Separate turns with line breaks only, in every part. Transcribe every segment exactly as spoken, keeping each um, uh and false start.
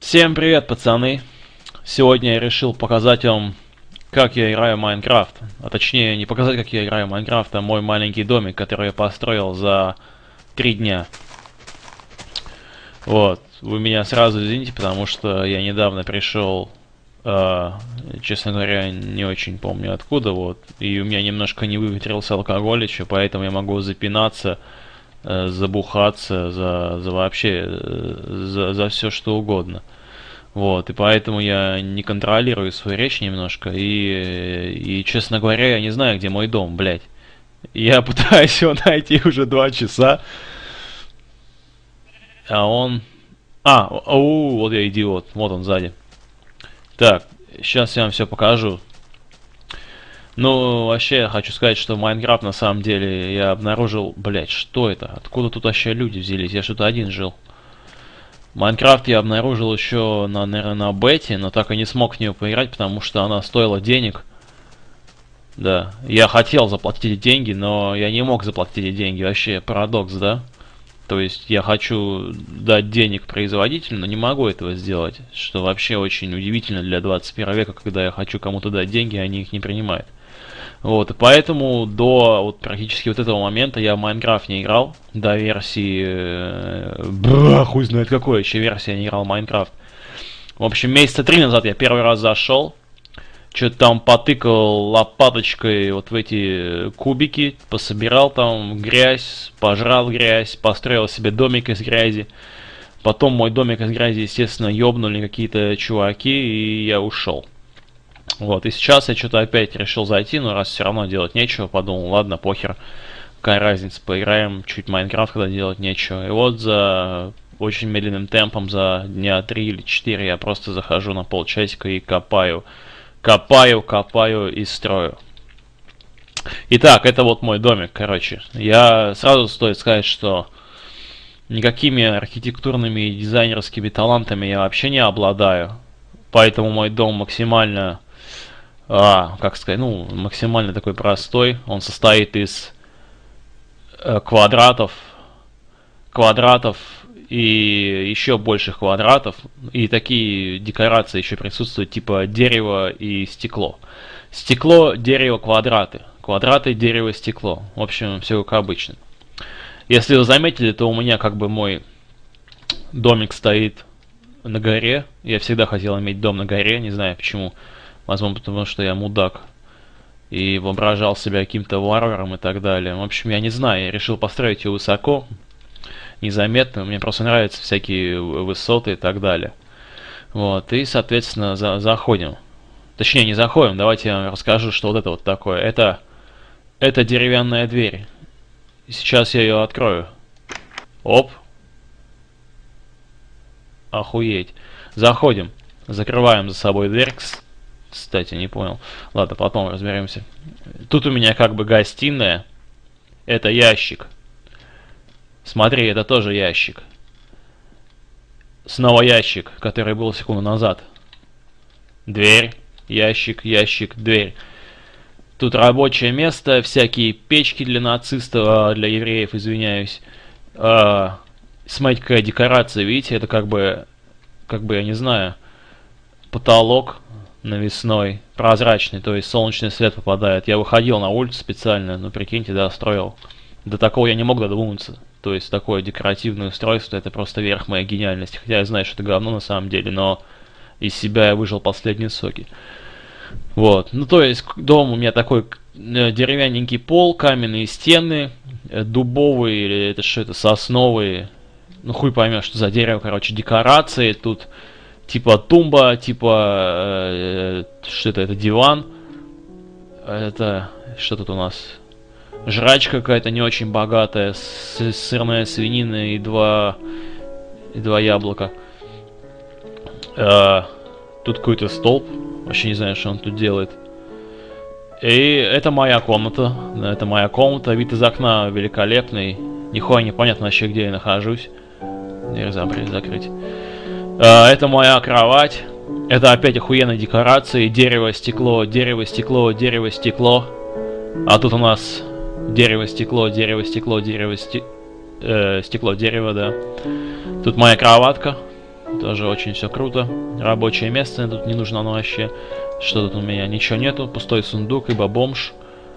Всем привет, пацаны! Сегодня я решил показать вам, как я играю в Майнкрафт. А точнее, не показать, как я играю в Майнкрафт, а мой маленький домик, который я построил за три дня. Вот. Вы меня сразу извините, потому что я недавно пришел, э, честно говоря, не очень помню откуда, вот. И у меня немножко не выветрился алкоголь еще, поэтому я могу запинаться, э, забухаться за, за вообще, э, за, за все что угодно. Вот, и поэтому я не контролирую свою речь немножко, и, и, честно говоря, я не знаю, где мой дом, блядь. Я пытаюсь его найти уже два часа, а он... А, оу, вот я идиот, вот он сзади. Так, сейчас я вам все покажу. Ну, вообще, я хочу сказать, что Майнкрафт, на самом деле, я обнаружил... Блядь, что это? Откуда тут вообще люди взялись? Я что-то один жил. Майнкрафт я обнаружил еще, на, наверное, на бете, но так и не смог в нее поиграть, потому что она стоила денег. Да, я хотел заплатить деньги, но я не мог заплатить деньги. Вообще парадокс, да? То есть я хочу дать денег производителю, но не могу этого сделать. Что вообще очень удивительно для двадцать первого века, когда я хочу кому-то дать деньги, они их не принимают. Вот, и поэтому до вот практически вот этого момента я в Майнкрафт не играл, до версии... Э, бра, хуй знает какой еще версии я не играл в Майнкрафт. В общем, месяца три назад я первый раз зашел, что-то там потыкал лопаточкой вот в эти кубики, пособирал там грязь, пожрал грязь, построил себе домик из грязи. Потом мой домик из грязи, естественно, ёбнули какие-то чуваки, и я ушел. Вот, и сейчас я что-то опять решил зайти, но раз все равно делать нечего, подумал, ладно, похер, какая разница, поиграем чуть Майнкрафт, когда делать нечего. И вот за очень медленным темпом, за дня три или четыре я просто захожу на полчасика и копаю, копаю, копаю и строю. Итак, это вот мой домик, короче. Я сразу стоит сказать, что никакими архитектурными и дизайнерскими талантами я вообще не обладаю, поэтому мой дом максимально... А, как сказать, ну, максимально такой простой. Он состоит из э, квадратов, квадратов и еще больших квадратов. И такие декорации еще присутствуют, типа дерево и стекло. Стекло, дерево, квадраты. Квадраты, дерево, стекло. В общем, все как обычно. Если вы заметили, то у меня как бы мой домик стоит на горе. Я всегда хотел иметь дом на горе, не знаю почему. Возможно, потому что я мудак и воображал себя каким-то варваром и так далее. В общем, я не знаю, я решил построить ее высоко, незаметно. Мне просто нравятся всякие высоты и так далее. Вот, и, соответственно, за заходим. Точнее, не заходим, давайте я вам расскажу, что вот это вот такое. Это, это деревянная дверь. Сейчас я ее открою. Оп. Охуеть. Заходим. Закрываем за собой дверь. Кстати, не понял. Ладно, потом разберемся. Тут у меня как бы гостиная. Это ящик. Смотри, это тоже ящик. Снова ящик, который был секунду назад. Дверь, ящик, ящик, дверь. Тут рабочее место, всякие печки для нацистов, для евреев, извиняюсь. А, смотрите, какая декорация, видите, это как бы, как бы, я не знаю, потолок навесной, прозрачный, то есть солнечный свет попадает. Я выходил на улицу специально, ну прикиньте, да, строил. До такого я не мог додуматься. То есть такое декоративное устройство, это просто верх моей гениальности. Хотя я знаю, что это говно на самом деле, но из себя я выжил последние соки. Вот, ну то есть дом у меня такой деревянненький пол, каменные стены, дубовые или это что это, сосновые. Ну хуй поймешь, что за дерево, короче, декорации тут. Типа тумба, типа, э, что это, это диван. Это, что тут у нас? Жрачка какая-то не очень богатая, с, сырная свинина и два, и два яблока. Э, тут какой-то столб, вообще не знаю, что он тут делает. И это моя комната, это моя комната, вид из окна великолепный. Нихуя непонятно вообще, где я нахожусь. Дверь забрать, закрыть. Это моя кровать. Это опять охуенные декорации. Дерево, стекло, дерево, стекло, дерево, стекло. А тут у нас дерево, стекло, дерево, стекло, дерево, сте... э, стекло, дерево, да. Тут моя кроватка. Тоже очень все круто. Рабочее место тут не нужно оно вообще. Что тут у меня? Ничего нету. Пустой сундук, ибо бомж.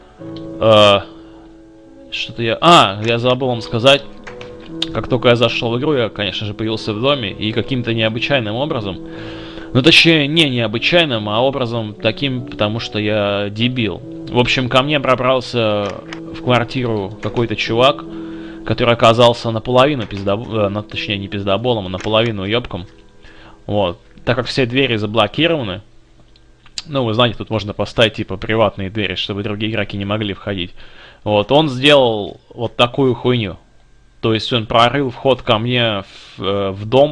Э, Что-то я... А, я забыл вам сказать. Как только я зашел в игру, я, конечно же, появился в доме. И каким-то необычайным образом... Ну, точнее, не необычайным, а образом таким, потому что я дебил. В общем, ко мне пробрался в квартиру какой-то чувак, который оказался наполовину пиздоболом, э, точнее не пиздоболом, а наполовину ёбком. Вот. Так как все двери заблокированы, ну, вы знаете, тут можно поставить, типа, приватные двери, чтобы другие игроки не могли входить. Вот, он сделал вот такую хуйню. То есть он прорыл вход ко мне в, э, в дом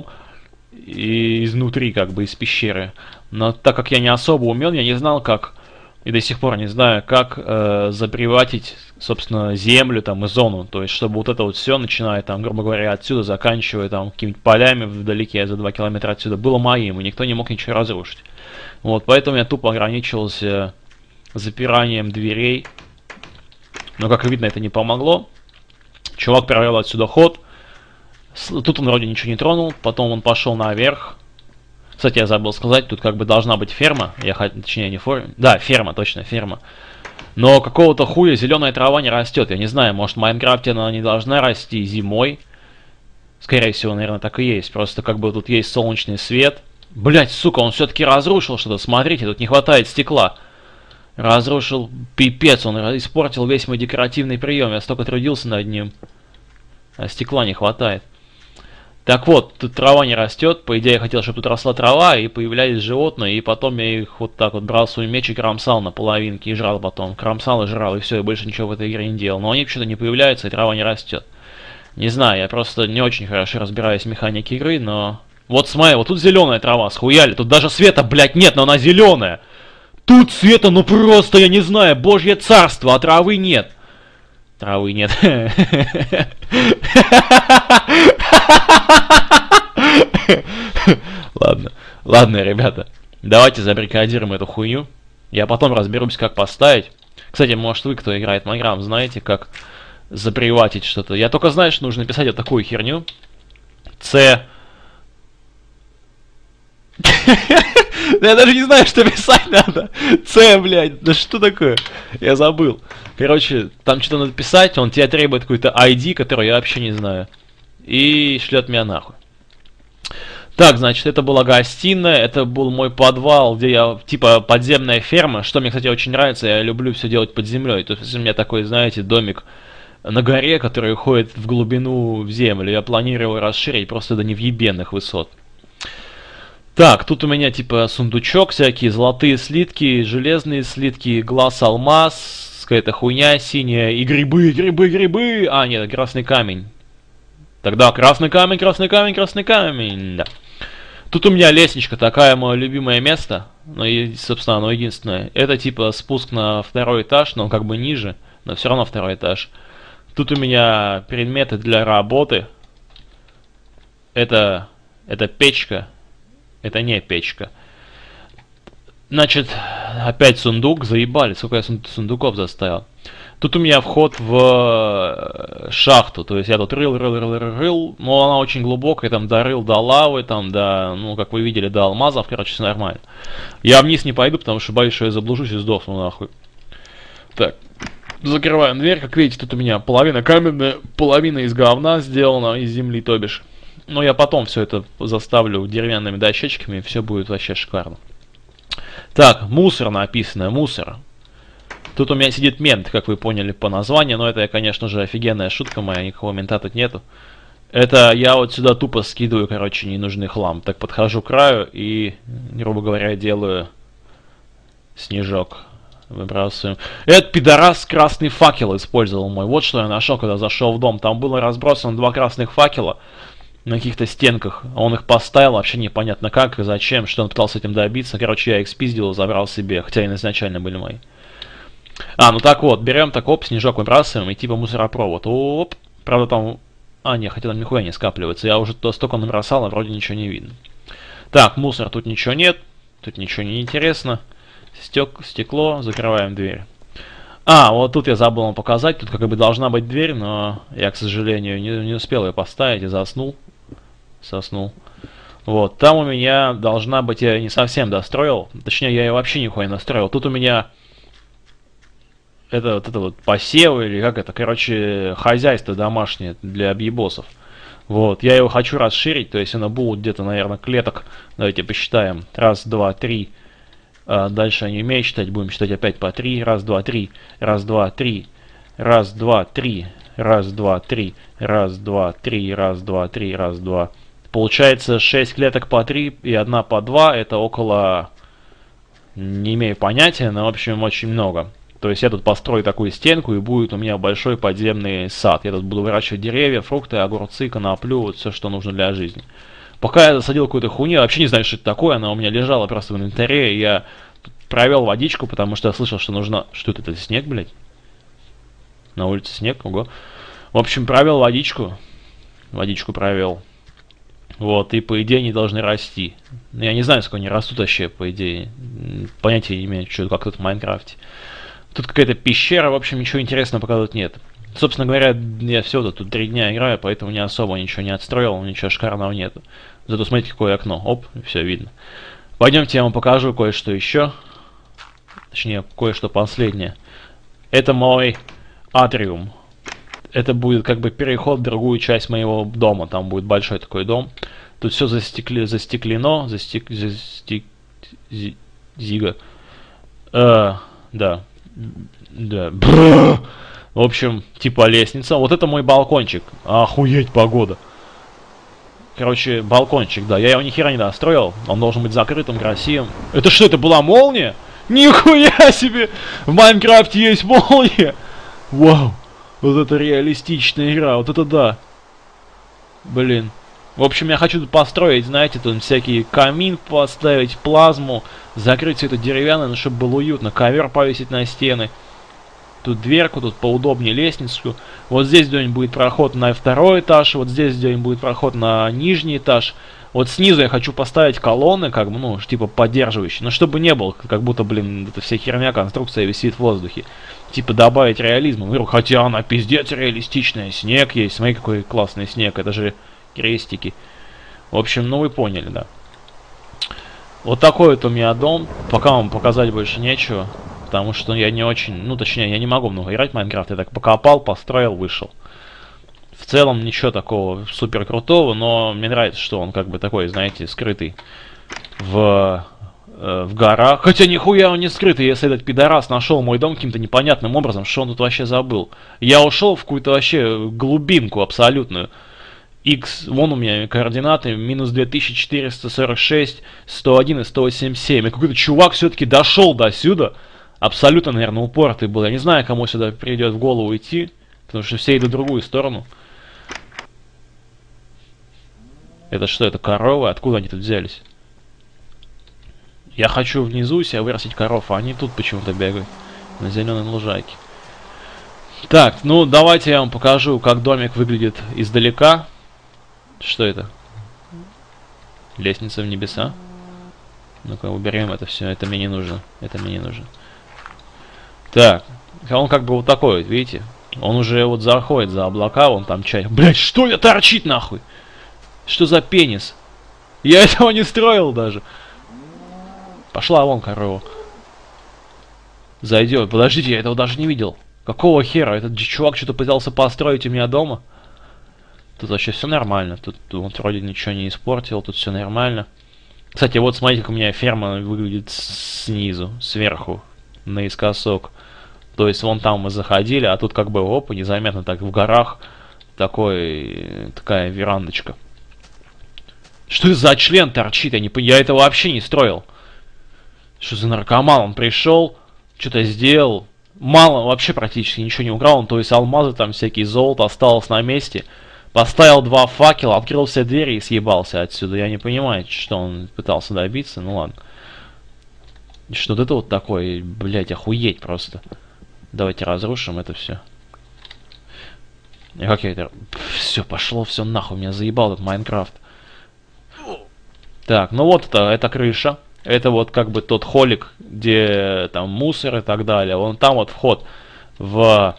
и изнутри, как бы, из пещеры. Но так как я не особо умен, я не знал, как... И до сих пор не знаю, как э, заприватить, собственно, землю там и зону. То есть, чтобы вот это вот все, начиная там, грубо говоря, отсюда, заканчивая там какими-то полями вдалеке за два километра отсюда, было моим, и никто не мог ничего разрушить. Вот, поэтому я тупо ограничивался запиранием дверей. Но, как видно, это не помогло. Чувак провел отсюда ход. Тут он вроде ничего не тронул. Потом он пошел наверх. Кстати, я забыл сказать, тут как бы должна быть ферма. Я хотел, точнее, не ферма. Да, ферма, точно, ферма. Но какого-то хуя зеленая трава не растет. Я не знаю, может в Майнкрафте она не должна расти зимой. Скорее всего, наверное, так и есть. Просто как бы тут есть солнечный свет. Блять, сука, он все-таки разрушил что-то. Смотрите, тут не хватает стекла. Разрушил пипец, он испортил весь мой декоративный прием. Я столько трудился над ним. А стекла не хватает. Так вот, тут трава не растет. По идее, я хотел, чтобы тут росла трава, и появлялись животные, и потом я их вот так вот брал свой меч и кромсал на половинке, и жрал потом. Кромсал и жрал, и все, и больше ничего в этой игре не делал. Но они почему-то не появляются, и трава не растет. Не знаю, я просто не очень хорошо разбираюсь в механике игры, но... Вот смотри, вот тут зеленая трава, схуяли. Тут даже света, блядь, нет, но она зеленая. Тут света, ну просто, я не знаю, божье царство, а травы нет. Травы нет. Ладно, ладно, ребята. Давайте забаррикадируем эту хуйню. Я потом разберусь, как поставить. Кстати, может вы, кто играет в Майнкрафт, знаете, как заприватить что-то. Я только знаю, что нужно писать вот такую херню. С... Я даже не знаю, что писать надо. С, блядь, да что такое? Я забыл. Короче, там что-то надо писать, он тебе требует какой-то ай ди, который я вообще не знаю. И шлет меня нахуй. Так, значит, это была гостиная, это был мой подвал, где я, типа, подземная ферма. Что мне, кстати, очень нравится, я люблю все делать под землей. То есть у меня такой, знаете, домик на горе, который уходит в глубину в землю. Я планировал расширить просто до невъебенных высот. Так, тут у меня типа сундучок всякие, золотые слитки, железные слитки, глаз алмаз, какая-то хуйня синяя, и грибы, грибы, грибы. А, нет, красный камень. Тогда красный камень, красный камень, красный камень, да. Тут у меня лестничка, такая мое любимое место, но, и, собственно, оно единственное. Это типа спуск на второй этаж, но он как бы ниже, но все равно второй этаж. Тут у меня предметы для работы. Это, это печка. Это не печка. Значит, опять сундук. Заебали, сколько я сундуков заставил. Тут у меня вход в шахту. То есть я тут рыл, рыл, рыл, рыл, рыл. Но она очень глубокая. Там дорыл до лавы, там до, ну, как вы видели, до алмазов. Короче, все нормально. Я вниз не пойду, потому что боюсь, что я заблужусь и сдохну нахуй. Так. Закрываем дверь. Как видите, тут у меня половина каменная, половина из говна сделана, из земли, то бишь. Но я потом все это заставлю деревянными дощечками, и все будет вообще шикарно. Так, мусор написано, мусор. Тут у меня сидит мент, как вы поняли по названию, но это, конечно же, офигенная шутка моя, никакого мента тут нету. Это я вот сюда тупо скидываю, короче, ненужный хлам. Так подхожу к краю и, грубо говоря, делаю снежок. Выбрасываем. Этот пидорас красный факел использовал мой. Вот что я нашел, когда зашел в дом. Там было разбросано два красных факела на каких-то стенках. Он их поставил, вообще непонятно как и зачем, что он пытался этим добиться. Короче, я их спиздил и забрал себе, хотя они изначально были мои. А, ну так вот, берем так, оп, снежок выбрасываем и типа мусоропровод. Оп, правда там... А, не, хотя там нихуя не скапливается. Я уже туда столько набросал, а вроде ничего не видно. Так, мусор, тут ничего нет. Тут ничего не интересно. Стек, стекло, закрываем дверь. А, вот тут я забыл вам показать. Тут как бы должна быть дверь, но я, к сожалению, не, не успел ее поставить и заснул. Соснул. Вот, там у меня должна быть, я не совсем достроил, точнее, я ее вообще нихуя не достроил. Тут у меня это вот это вот посевы, или как это, короче, хозяйство домашнее для объебосов. Вот, я его хочу расширить, то есть оно будет где-то, наверное, клеток, давайте посчитаем, раз, два, три. А дальше я не умею считать, будем считать опять по три, раз, два, три, раз, два, три, раз, два, три, раз, два, три, раз, два, три, раз, два, три, раз, два. Получается шесть клеток по три и одна по два, это около, не имею понятия, но в общем очень много. То есть я тут построю такую стенку, и будет у меня большой подземный сад. Я тут буду выращивать деревья, фрукты, огурцы, коноплю, вот все, что нужно для жизни. Пока я засадил какую-то хуйню, я вообще не знаю, что это такое, она у меня лежала просто в инвентаре, и я провел водичку, потому что я слышал, что нужно... Что это, это снег, блядь? На улице снег, ого. В общем, провел водичку. Водичку провел. Вот, и по идее они должны расти. Я не знаю, сколько они растут вообще, по идее. Понятия не имею, что, как тут в Майнкрафте. Тут какая-то пещера, в общем, ничего интересного пока тут нет. Собственно говоря, я все тут три дня играю, поэтому не особо ничего не отстроил, ничего шикарного нету. Зато смотрите, какое окно. Оп, все видно. Пойдемте, я вам покажу кое-что еще. Точнее, кое-что последнее. Это мой атриум. Это будет как бы переход в другую часть моего дома. Там будет большой такой дом. Тут все застекли, застеклено. Застек, застек, зи, зига. Э, да. Да. Бррр. В общем, типа лестница. Вот это мой балкончик. Охуеть, погода. Короче, балкончик, да. Я его ни хера не достроил. Он должен быть закрытым, красивым. Это что, это была молния? Нихуя себе! В Майнкрафте есть молния! Вау! Вот это реалистичная игра, вот это да. Блин. В общем, я хочу тут построить, знаете, тут всякие камин поставить, плазму, закрыть все это деревянное, чтобы было уютно, ковер повесить на стены. Тут дверку, тут поудобнее лестницу. Вот здесь где-нибудь будет проход на второй этаж, вот здесь где-нибудь будет проход на нижний этаж. Вот снизу я хочу поставить колонны, как бы, ну, типа поддерживающие, но чтобы не было, как будто, блин, эта вся херня, конструкция висит в воздухе. Типа добавить реализма. Хотя она пиздец реалистичная. Снег есть. Смотри, какой классный снег. Это же крестики. В общем, ну вы поняли, да. Вот такой вот у меня дом. Пока вам показать больше нечего. Потому что я не очень... Ну, точнее, я не могу много играть в Майнкрафт. Я так покопал, построил, вышел. В целом ничего такого супер крутого. Но мне нравится, что он как бы такой, знаете, скрытый. В... в горах. Хотя нихуя он не скрытый, если этот пидорас нашел мой дом каким-то непонятным образом, что он тут вообще забыл. Я ушел в какую-то вообще глубинку абсолютную. X, вон у меня координаты, минус две тысячи четыреста сорок шесть, сто один и сто восемьдесят семь. И какой-то чувак все-таки дошел до сюда. Абсолютно, наверное, упоротый был. Я не знаю, кому сюда придет в голову идти, потому что все идут в другую сторону. Это что, это коровы? Откуда они тут взялись? Я хочу внизу себя вырастить коров, а они тут почему-то бегают. На зеленой лужайке. Так, ну давайте я вам покажу, как домик выглядит издалека. Что это? Лестница в небеса. Ну-ка, уберем это все. Это мне не нужно. Это мне не нужно. Так, он как бы вот такой, видите? Он уже вот заходит за облака, вон там чай. Блять, что это торчит нахуй? Что за пенис? Я этого не строил даже. Пошла вон корова. Зайдет. Подождите, я этого даже не видел. Какого хера? Этот чувак что-то пытался построить у меня дома. Тут вообще все нормально. Тут вот вроде ничего не испортил. Тут все нормально. Кстати, вот смотрите, как у меня ферма выглядит снизу, сверху, наискосок. То есть вон там мы заходили, а тут как бы оп, незаметно так в горах такой, такая верандочка. Что это за член торчит? Я, не, я это вообще не строил. Что за наркоман? Он пришел, что-то сделал. Мало, вообще практически ничего не украл. Он, то есть алмазы там всякие, золото осталось на месте. Поставил два факела, открыл все двери и съебался отсюда. Я не понимаю, что он пытался добиться. Ну ладно. Что-то это вот такое, блять, охуеть просто. Давайте разрушим это все. Как я это... Все, пошло все нахуй, меня заебал этот Майнкрафт. Так, ну вот это, это крыша. Это вот как бы тот холик, где там мусор и так далее. Вон там вот вход в,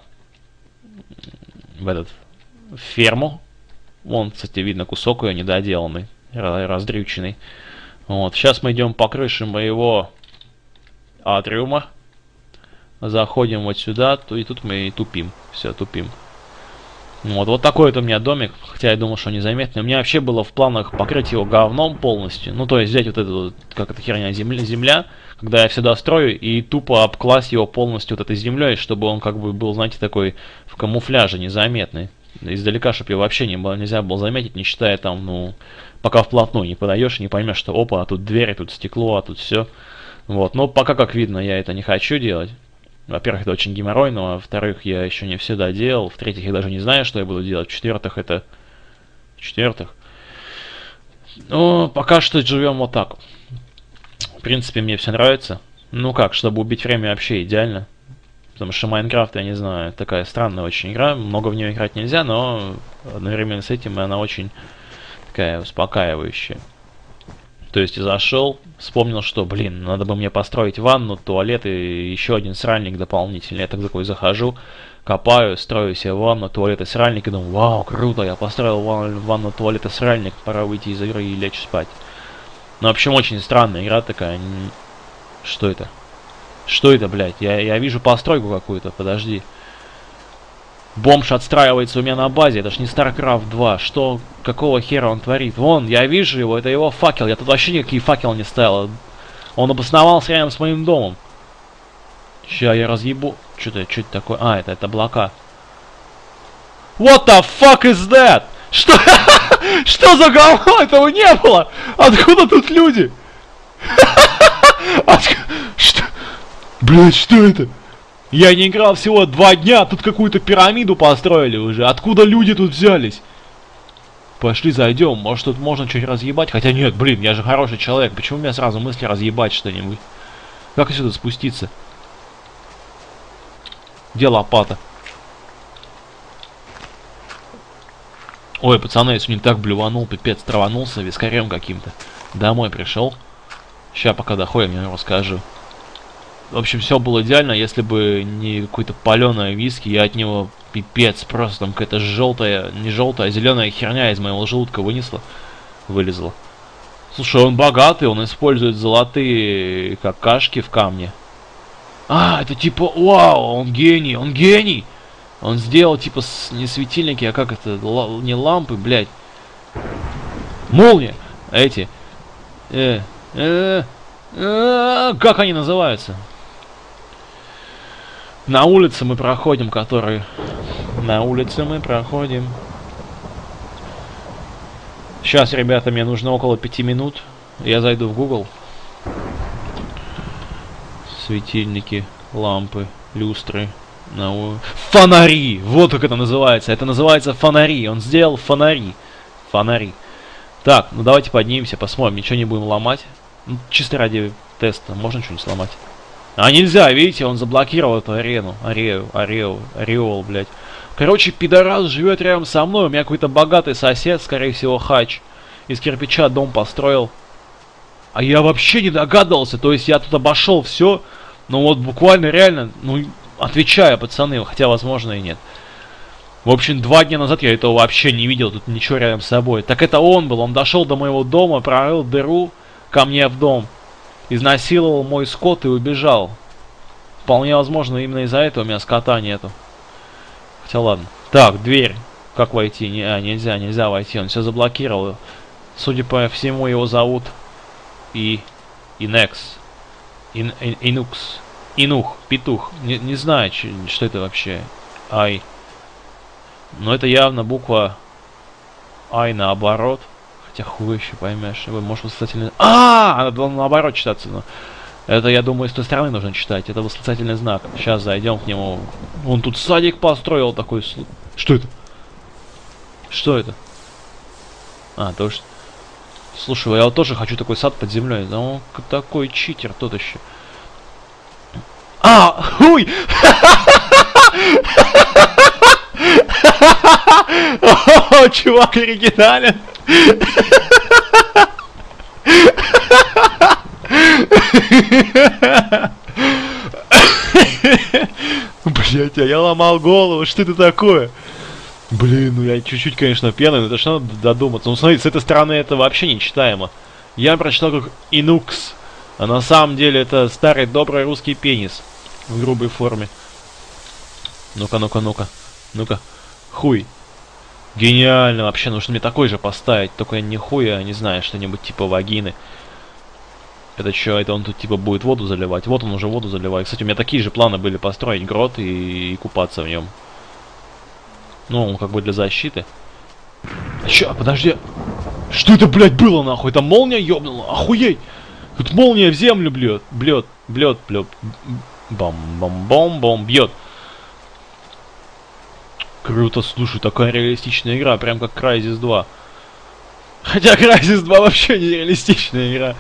в этот в ферму. Вон, кстати, видно кусок ее недоделанный. раздрюченный. Вот, сейчас мы идем по крыше моего атриума. Заходим вот сюда, то и тут мы и тупим. Все, тупим. Вот, вот такой вот у меня домик, хотя я думал, что незаметный. У меня вообще было в планах покрыть его говном полностью. Ну, то есть взять вот эту, как эта херня, земля, земля, когда я сюда строю, и тупо обкласть его полностью вот этой землей, чтобы он как бы был, знаете, такой в камуфляже, незаметный. Издалека, чтобы его вообще не было, нельзя было заметить, не считая там, ну, пока вплотную не подойдешь и не поймешь, что опа, а тут дверь, тут стекло, а тут все. Вот, но пока, как видно, я это не хочу делать. Во-первых, это очень геморройно, а во-вторых, я еще не все доделал. В-третьих, я даже не знаю, что я буду делать. В-четвертых, это... В-четвертых... Ну, пока что живем вот так. В принципе, мне все нравится. Ну как, чтобы убить время вообще идеально. Потому что Майнкрафт, я не знаю, такая странная очень игра. Много в нее играть нельзя, но одновременно с этим она очень такая успокаивающая. То есть я зашел, вспомнил, что, блин, надо бы мне построить ванну, туалет и еще один сральник дополнительный. Я так такой захожу, копаю, строю себе ванну, туалет и сральник, и думаю, вау, круто, я построил ванну, ванну туалет и сральник, пора выйти из игры и лечь спать. Ну, в общем, очень странная игра такая. Что это? Что это, блядь? Я, я вижу постройку какую-то, подожди. Бомж отстраивается у меня на базе, это ж не StarCraft два. Что, какого хера он творит? Вон, я вижу его, это его факел. Я тут вообще никакие факел не ставил. Он обосновался рядом с моим домом. Ща я разъебу. Что-то, что это такое? А, это, это облака. What the fuck is that? Что? Что за говно? Этого не было! Откуда тут люди? Что? Блять, что это? Я не играл всего два дня, тут какую-то пирамиду построили уже. Откуда люди тут взялись? Пошли зайдем, может тут можно что-нибудь разъебать? Хотя нет, блин, я же хороший человек. Почему у меня сразу мысли разъебать что-нибудь? Как сюда спуститься? Где лопата? Ой, пацаны, я сегодня так блюванул, пипец, траванулся вискарем каким-то. Домой пришел. Сейчас пока доходим, я расскажу. В общем, все было идеально, если бы не какой-то паленый виски, я от него пипец, просто там какая-то желтая, не желтая, а зеленая херня из моего желудка вынесла, вылезла. Слушай, он богатый, он использует золотые какашки в камне. А, это типа, вау, он гений, он гений! Он сделал типа с, не светильники, а как это, Л, не лампы, блядь. Молния! Эти. Э, э, э, как они называются? На улице мы проходим, которые... На улице мы проходим. Сейчас, ребята, мне нужно около пяти минут. Я зайду в Google. Светильники, лампы, люстры. На... Фонари! Вот как это называется. Это называется фонари. Он сделал фонари. Фонари. Так, ну давайте поднимемся, посмотрим. Ничего не будем ломать. Ну, чисто ради теста. Можно что-нибудь сломать? А нельзя, видите, он заблокировал эту арену. Арею, арею, ореол, блядь. Короче, пидорас живет рядом со мной. У меня какой-то богатый сосед, скорее всего, хач. Из кирпича дом построил. А я вообще не догадывался. То есть я тут обошел все. Ну вот буквально реально, ну, отвечаю, пацаны, хотя возможно и нет. В общем, два дня назад я этого вообще не видел. Тут ничего рядом с собой. Так это он был. Он дошел до моего дома, прорыл дыру ко мне в дом. Изнасиловал мой скот и убежал. Вполне возможно, именно из-за этого у меня скота нету. Хотя ладно. Так, дверь. Как войти? Не, а, нельзя, нельзя войти. Он все заблокировал. Судя по всему, его зовут И... Инекс. Ин, ин, инукс. Инух. Петух. Не, не знаю, че, что это вообще. Ай. Но это явно буква Ай наоборот. Хотя хуй еще поймешь. Может восклицательный... А, она должна наоборот читаться. Но это, я думаю, с той стороны нужно читать. Это восклицательный знак. Сейчас зайдем к нему. Он тут садик построил такой. Что это? Что это? А, то что... Слушай, я вот тоже хочу такой сад под землей. Да он такой читер, тот еще. А, хуй! О, чувак оригинален. Блять, а я ломал голову, что это такое? Блин, ну я чуть-чуть, конечно, пьяный, но это ж надо додуматься. Ну смотрите, с этой стороны это вообще нечитаемо. Я прочитал как инукс, а на самом деле это старый добрый русский пенис в грубой форме. Ну-ка, ну-ка, ну-ка, ну-ка, хуй. Гениально, вообще, нужно мне такой же поставить, только я не хуй, а не знаю, что-нибудь типа вагины. Это что, это он тут типа будет воду заливать? Вот он уже воду заливает. Кстати, у меня такие же планы были построить грот и, и купаться в нем. Ну, как бы для защиты. Ща, подожди. Что это, блядь, было, нахуй? Это молния ёбнула? Охуеть! Тут молния в землю блёт. Блёт, блёт, блёт. Бом-бом-бом-бом, бьет. Круто, слушай, такая реалистичная игра, прям как Crysis два. Хотя Crysis два вообще не реалистичная игра.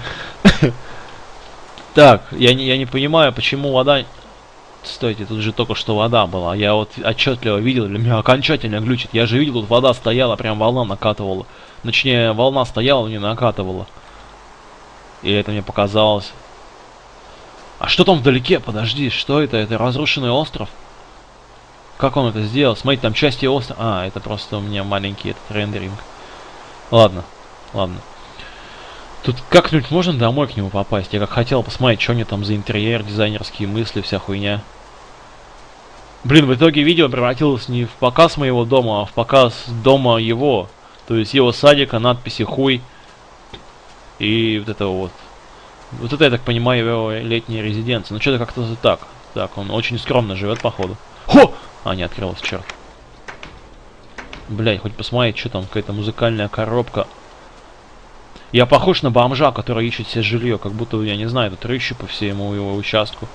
Так, я не, я не понимаю, почему вода... Стойте, тут же только что вода была. Я вот отчетливо видел, для меня окончательно глючит. Я же видел, тут вода стояла, прям волна накатывала. Точнее, волна стояла, но не накатывала. И это мне показалось. А что там вдалеке? Подожди, что это? Это разрушенный остров? Как он это сделал? Смотрите, там части острова... А, это просто у меня маленький этот рендеринг. Ладно, ладно. Тут как-нибудь можно домой к нему попасть? Я как хотел посмотреть, что у него там за интерьер, дизайнерские мысли, вся хуйня. Блин, в итоге видео превратилось не в показ моего дома, а в показ дома его. То есть его садика, надписи хуй. И вот это вот. Вот это, я так понимаю, его летняя резиденция. Ну что-то как-то так. Так, он очень скромно живет, походу. Хо! А, не открылась, черт. Блять, хоть посмотреть, что там, какая-то музыкальная коробка. Я похож на бомжа, который ищет себе жилье, как будто, я не знаю, тут рыщу по всему его участку.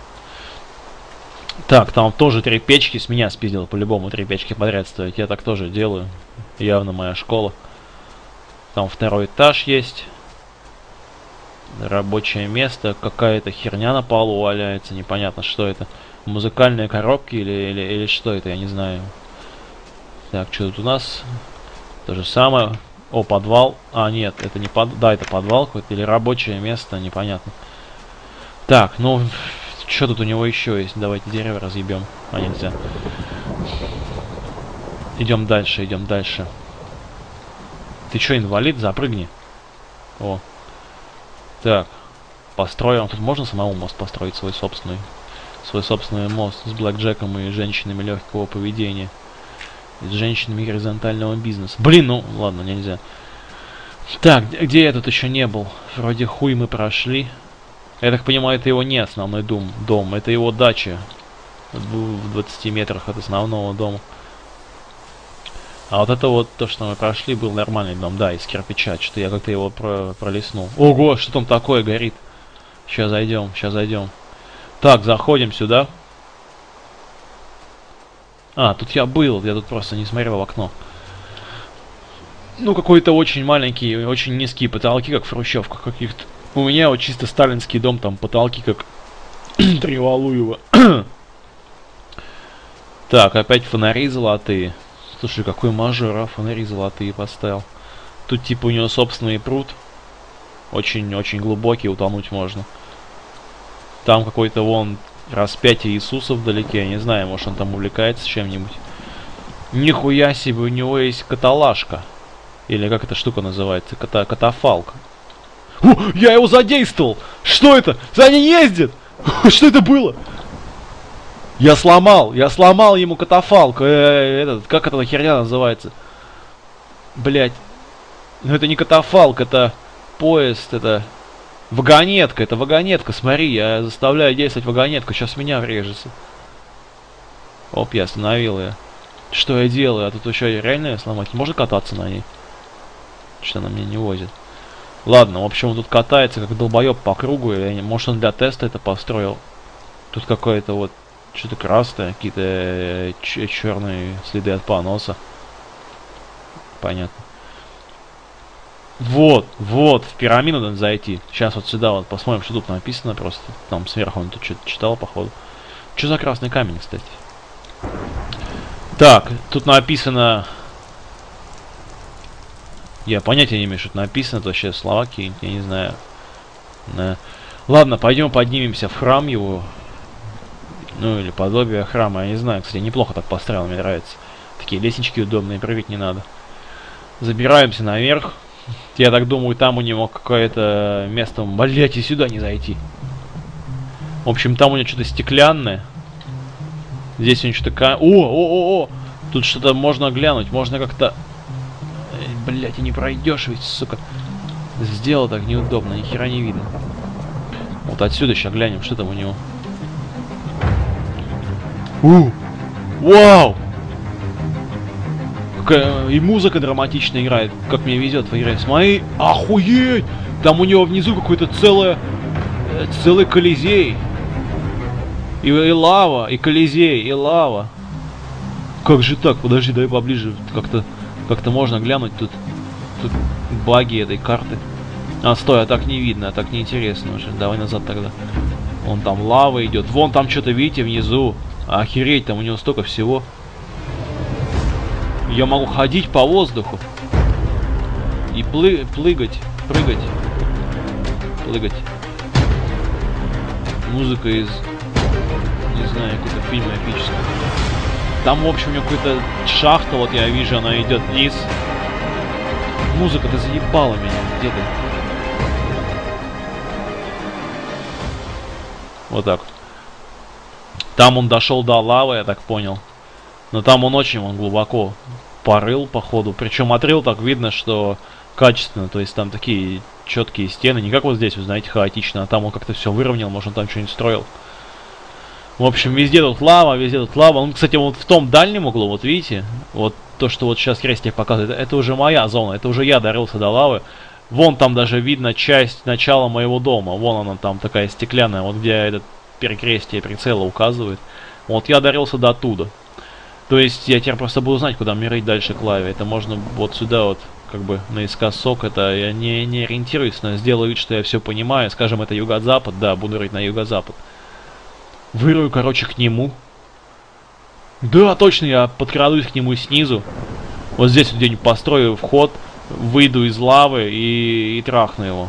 Так, там тоже три печки, с меня спиздил по-любому три печки подряд стоять. Я так тоже делаю. Явно моя школа. Там второй этаж есть. Рабочее место. Какая-то херня на полу валяется, непонятно, что это. Музыкальные коробки или, или, или что это, я не знаю. Так, что тут у нас? То же самое. О, подвал. А, нет, это не под... Да, это подвал какой-то. Или рабочее место, непонятно. Так, ну... Что тут у него еще есть? Давайте дерево разъебем. А, нельзя. Идем дальше, идем дальше. Ты что, инвалид? Запрыгни. О. Так. Построим. Тут можно самому мост построить свой собственный. Свой собственный мост с блэкджеком и женщинами легкого поведения. И с женщинами горизонтального бизнеса. Блин, ну ладно, нельзя. Так, где я тут еще не был? Вроде хуй мы прошли. Я так понимаю, это его не основной дом, дом. Это его дача. В двадцати метрах от основного дома. А вот это вот, то, что мы прошли, был нормальный дом. Да, из кирпича. Что-то я как-то его про пролистнул. Ого, что там такое горит? Сейчас зайдем, сейчас зайдем. Так, заходим сюда. А, тут я был, я тут просто не смотрел в окно. Ну, какой-то очень маленький, очень низкие потолки, как в хрущевках каких-то. У меня вот чисто сталинский дом, там потолки как три Валуева. Так, опять фонари золотые. Слушай, какой мажор, а, фонари золотые поставил. Тут типа у него собственный пруд. Очень-очень глубокий, утонуть можно. Там какой-то вон распятие Иисуса вдалеке, я не знаю, может он там увлекается чем-нибудь. Нихуя себе, у него есть каталажка. Или как эта штука называется? Ката катафалк. О, я его задействовал! Что это? За ней ездит! Что это было? Я сломал! Я сломал ему катафалк! Э -э этот, как эта херня называется? Блять. Ну это не катафалк, это поезд, это... Вагонетка, это вагонетка, смотри, я заставляю действовать вагонетку, сейчас меня врежется. Оп, я остановил ее. Что я делаю? А тут еще реально ее сломать? Можно кататься на ней? Что она меня не возит? Ладно, в общем, он тут катается как долбоеб по кругу, или может он для теста это построил. Тут какое-то вот что-то красное, какие-то черные следы от поноса. Понятно. Вот, вот, в пирамиду надо зайти. Сейчас вот сюда вот посмотрим, что тут написано просто. Там сверху он тут что-то читал, походу. Что за красный камень, кстати? Так, тут написано... Я понятия не имею, что тут написано, то сейчас слова какие-нибудь, я не знаю. Да. Ладно, пойдем поднимемся в храм его. Ну, или подобие храма, я не знаю. Кстати, неплохо так построил, мне нравится. Такие лестнички удобные, прыгать не надо. Забираемся наверх. Я так думаю, там у него какое-то место... Блять, и сюда не зайти. В общем, там у него что-то стеклянное. Здесь у него что-то... О, о, о, о! Тут что-то можно глянуть. Можно как-то... Блять, и не пройдешь ведь, сука. Сделал так неудобно, ни хера не видно. Вот отсюда сейчас глянем, что там у него. У! Вау! Какая... И музыка драматично играет. Как мне везет в игре. Смотри, охуеть! Там у него внизу какой-то целое... Целый колизей. И, и лава, и колизей, и лава. Как же так? Подожди, дай поближе. Как-то как-то можно глянуть тут. Тут баги этой карты. А, стой, а так не видно, а так не интересно уже. Давай назад тогда. Вон там лава идет. Вон там что-то, видите, внизу. Охереть, там у него столько всего. Я могу ходить по воздуху. И плы плыгать, прыгать. Плыгать. Музыка из... Не знаю, какой-то фильм эпический. Там, в общем, у него какая-то шахта, вот я вижу, она идет вниз. Музыка, ты заебала меня, где ты? Вот так. Там он дошел до лавы, я так понял. Но там он очень он глубоко порыл, походу. Причем отрыл так видно, что качественно. То есть там такие четкие стены. Не как вот здесь, вы знаете, хаотично. А там он как-то все выровнял, может он там что-нибудь строил. В общем, везде тут лава, везде тут лава. Он, кстати, вот в том дальнем углу, вот видите, вот то, что вот сейчас крестик показывает, это уже моя зона, это уже я дорылся до лавы. Вон там даже видно часть начала моего дома. Вон она там такая стеклянная, вот где этот перекрестие прицела указывает. Вот я дорылся до оттуда. То есть я теперь просто буду знать, куда мне рыть дальше к лаве. Это можно вот сюда вот, как бы наискосок. Это я не, не ориентируюсь, но сделаю вид, что я все понимаю. Скажем, это юго-запад, да, буду рыть на юго-запад. Вырую, короче, к нему. Да, точно, я подкрадусь к нему снизу. Вот здесь вот где-нибудь построю вход, выйду из лавы и, и трахну его.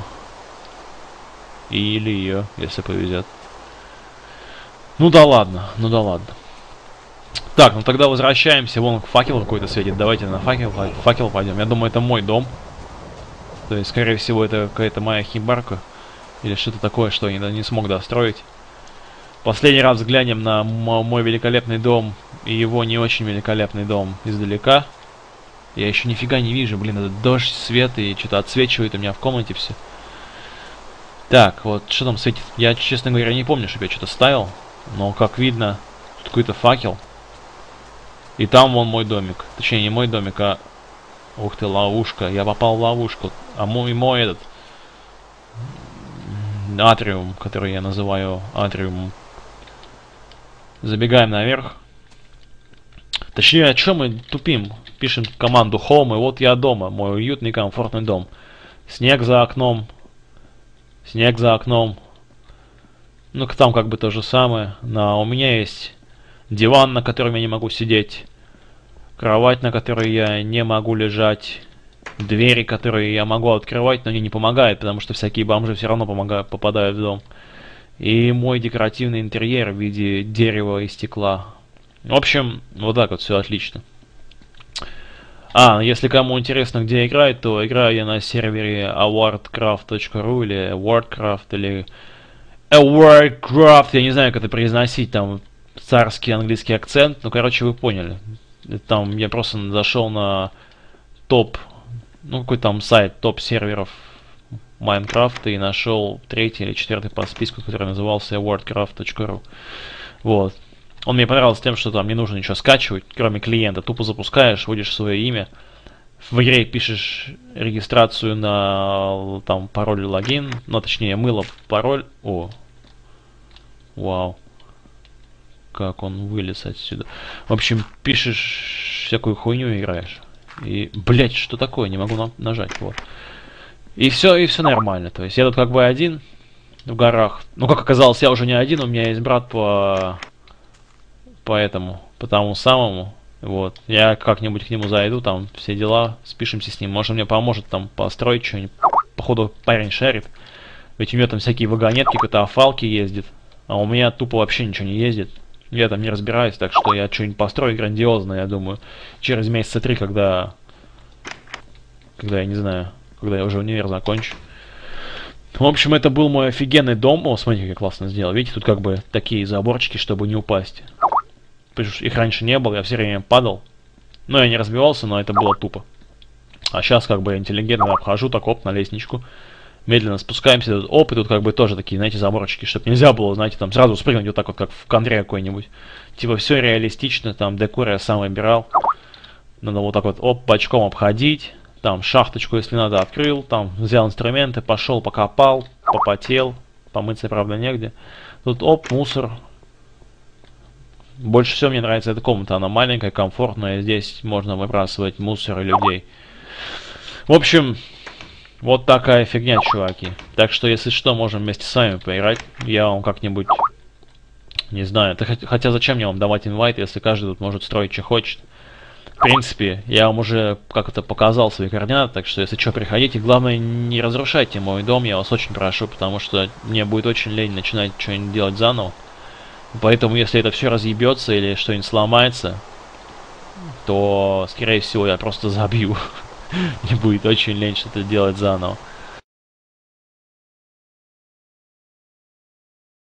Или ее, если повезет. Ну да ладно, ну да ладно. Так, ну тогда возвращаемся. Вон факел какой-то светит. Давайте на факел, факел пойдем. Я думаю, это мой дом. То есть, скорее всего, это какая-то моя хибарка. Или что-то такое, что я не смог достроить. Последний раз взглянем на мой великолепный дом и его не очень великолепный дом издалека. Я еще нифига не вижу, блин, этот дождь, свет и что-то отсвечивает у меня в комнате все. Так, вот, что там светит? Я, честно говоря, не помню, чтобы я что-то ставил. Но, как видно, тут какой-то факел. И там вон мой домик. Точнее, не мой домик, а... Ух ты, ловушка. Я попал в ловушку. А мой, мой этот... Атриум, который я называю атриумом. Забегаем наверх. Точнее, о чем мы тупим? Пишем команду home, и вот я дома. Мой уютный, комфортный дом. Снег за окном. Снег за окном. Ну, там как бы то же самое. Но у меня есть диван, на котором я не могу сидеть. Кровать, на которой я не могу лежать. Двери, которые я могу открывать, но они не помогают, потому что всякие бомжи все равно помогают, попадают в дом. И мой декоративный интерьер в виде дерева и стекла. В общем, вот так вот все отлично. А, если кому интересно, где играть, то играю я на сервере awardcraft точка ру или Wordcraft, или Awardcraft, я не знаю, как это произносить, там царский английский акцент, ну, короче, вы поняли. Там я просто зашел на топ, ну, какой там сайт, топ серверов Майнкрафта и нашел третий или четвертый по списку, который назывался awardcraft точка ру. Вот. Он мне понравился тем, что там не нужно ничего скачивать, кроме клиента. Тупо запускаешь, вводишь свое имя. В игре пишешь регистрацию на там пароль или логин. Ну, точнее, мыло пароль. О. Вау. Как он вылез отсюда. В общем, пишешь всякую хуйню и играешь. И, блять, что такое? Не могу на нажать. Вот. И все, и все нормально. То есть я тут как бы один в горах. Ну, как оказалось, я уже не один. У меня есть брат по... по этому, по тому самому. Вот. Я как-нибудь к нему зайду, там все дела, спишемся с ним. Может, он мне поможет там построить что-нибудь. Походу, парень шарит. Ведь у него там всякие вагонетки, катафалки ездит. А у меня тупо вообще ничего не ездит. Я там не разбираюсь, так что я что-нибудь построю грандиозное, я думаю. Через месяца три, когда... Когда, я не знаю, когда я уже универ закончу. В общем, это был мой офигенный дом. О, смотрите, как классно сделал. Видите, тут как бы такие заборчики, чтобы не упасть. Их раньше не было, я все время падал. Но я не разбивался, но это было тупо. А сейчас как бы интеллигентно обхожу, так оп, на лестничку. Медленно спускаемся, оп, и тут как бы тоже такие, знаете, заборчики, чтобы нельзя было, знаете, там сразу спрыгнуть вот так вот, как в контре какой-нибудь. Типа все реалистично, там декор я сам выбирал. Надо вот так вот, оп, бочком обходить. Там шахточку, если надо, открыл, там взял инструменты, пошел, покопал, попотел. Помыться, правда, негде. Тут оп, мусор. Больше всего мне нравится эта комната, она маленькая, комфортная, здесь можно выбрасывать мусор и людей. В общем, вот такая фигня, чуваки. Так что, если что, можем вместе с вами поиграть. Я вам как-нибудь, не знаю, хотя зачем мне вам давать инвайт, если каждый тут может строить, что хочет. В принципе, я вам уже как-то показал свои координаты, так что, если что, приходите. Главное, не разрушайте мой дом, я вас очень прошу, потому что мне будет очень лень начинать что-нибудь делать заново. Поэтому, если это все разъебется или что-нибудь сломается, то, скорее всего, я просто забью. Мне будет очень лень что-то делать заново.